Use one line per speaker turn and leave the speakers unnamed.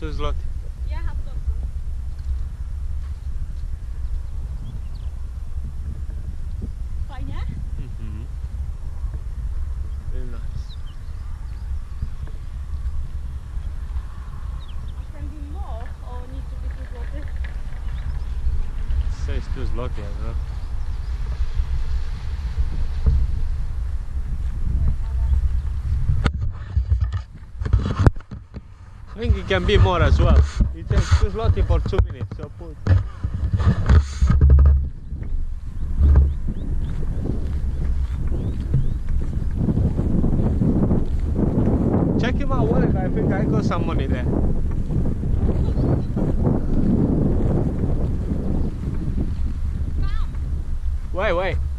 2 zloty.
Ja have to. Fajnie?
Very nice.
I can be more or need to be 2 zloty?
It says 2 zloty, I don't know. I think it can be more as well. It says 2 zloty for 2 minutes, so put. Check in my wallet, I think I got some money there. Wait.